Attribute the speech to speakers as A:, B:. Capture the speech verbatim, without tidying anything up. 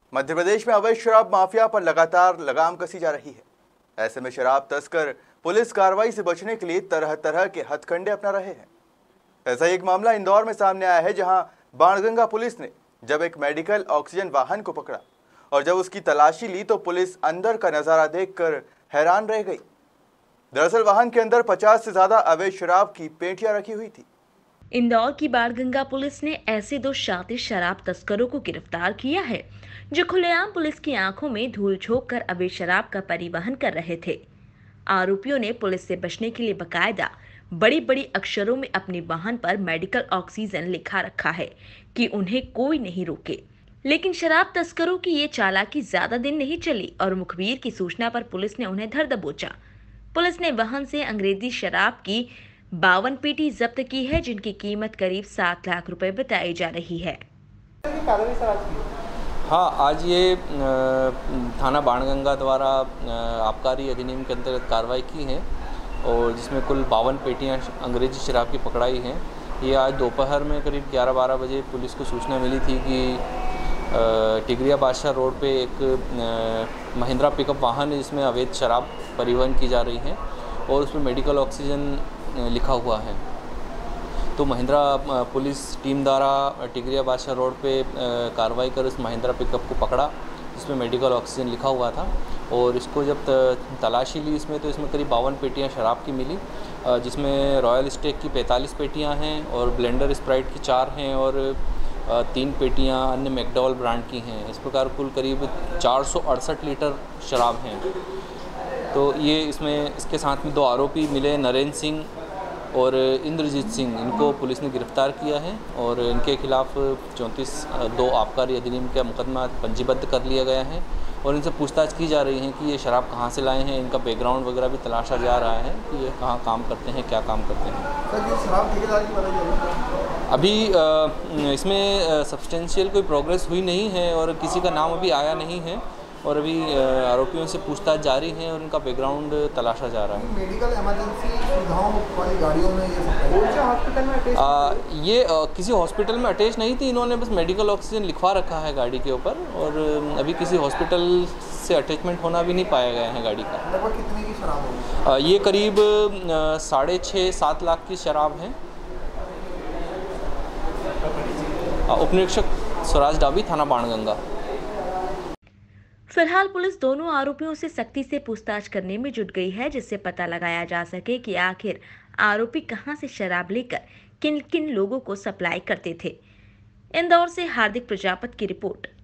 A: मध्य प्रदेश में अवैध शराब माफिया पर लगातार लगाम कसी जा रही है। ऐसे में शराब तस्कर पुलिस कार्रवाई से बचने के लिए तरह तरह के हथकंडे अपना रहे हैं। ऐसा ही एक मामला इंदौर में सामने आया है, जहां बाणगंगा पुलिस ने जब एक मेडिकल ऑक्सीजन वाहन को पकड़ा और जब उसकी तलाशी ली तो पुलिस अंदर का नजारा देखकर हैरान रह गई। दरअसल वाहन के अंदर पचास से ज्यादा अवैध शराब की पेटियां रखी हुई थी।
B: इंदौर की बाणगंगा पुलिस ने ऐसे दो शातिर शराब तस्करों को गिरफ्तार किया है जो खुलेआम पुलिस की आंखों में धूल झोंक कर अवैध शराब का परिवहन कर रहे थे। आरोपियों ने पुलिस से बचने के लिए बकायदा बड़ी बड़ी अक्षरों में अपने वाहन पर मेडिकल ऑक्सीजन लिखा रखा है कि उन्हें कोई नहीं रोके। लेकिन शराब तस्करों की ये चालाकी ज्यादा दिन नहीं चली और मुखबिर की सूचना पर पुलिस ने उन्हें धर दबोचा। पुलिस ने वाहन से अंग्रेजी शराब की बावन पेटी जब्त की है, जिनकी कीमत करीब सात लाख रुपए बताई जा रही है।
C: हाँ, आज ये थाना बाणगंगा द्वारा आबकारी अधिनियम के अंतर्गत कार्रवाई की है और जिसमें कुल बावन पेटियां अंग्रेजी शराब की पकड़ाई हैं। ये आज दोपहर में करीब ग्यारह बारह बजे पुलिस को सूचना मिली थी कि टिगरिया बादशाह रोड पे एक महिंद्रा पिकअप वाहन है जिसमें अवैध शराब परिवहन की जा रही है और उसमें मेडिकल ऑक्सीजन लिखा हुआ है। तो महिंद्रा पुलिस टीम द्वारा टिगरिया बादशाह रोड पे कार्रवाई कर उस महिंद्रा पिकअप को पकड़ा जिसमें मेडिकल ऑक्सीजन लिखा हुआ था और इसको जब तलाशी ली इसमें तो इसमें करीब बावन पेटियां शराब की मिली, जिसमें रॉयल स्टेक की पैंतालीस पेटियां हैं और ब्लेंडर स्प्राइट की चार हैं और तीन पेटियां अन्य मैकडॉल ब्रांड की हैं। इस प्रकार कुल करीब चार सौ अड़सठ लीटर शराब हैं। तो ये इसमें इसके साथ में दो आरोपी मिले, नरेंद्र सिंह और इंद्रजीत सिंह, इनको पुलिस ने गिरफ्तार किया है और इनके खिलाफ चौंतीस दो आबकारी अधिनियम का मुकदमा पंजीबद्ध कर लिया गया है और इनसे पूछताछ की जा रही है कि ये शराब कहाँ से लाए हैं। इनका बैकग्राउंड वगैरह भी तलाशा जा रहा है कि ये कहाँ काम करते हैं, क्या काम करते हैं। अभी इसमें सब्सटेंशियल कोई प्रोग्रेस हुई नहीं है और किसी का नाम अभी आया नहीं है और अभी आरोपियों से पूछताछ जारी है और इनका बैकग्राउंड तलाशा जा रहा है।
D: मेडिकल इमरजेंसी सुविधाओं वाली गाड़ियों में ये हॉस्पिटल में अटैच
C: आ, ये आ, किसी हॉस्पिटल में अटैच नहीं थी। इन्होंने बस मेडिकल ऑक्सीजन लिखवा रखा है गाड़ी के ऊपर और अभी किसी हॉस्पिटल से अटैचमेंट होना भी नहीं पाया गया है गाड़ी का।
D: लगभग कितने की शराब होगी?
C: ये करीब साढ़े छः सात लाख की शराब है। उप निरीक्षक स्वराज डाबी, थाना बाणगंगा।
B: फिलहाल पुलिस दोनों आरोपियों से सख्ती से पूछताछ करने में जुट गई है, जिससे पता लगाया जा सके कि आखिर आरोपी कहां से शराब लेकर किन किन लोगों को सप्लाई करते थे। इंदौर से हार्दिक प्रजापति की रिपोर्ट।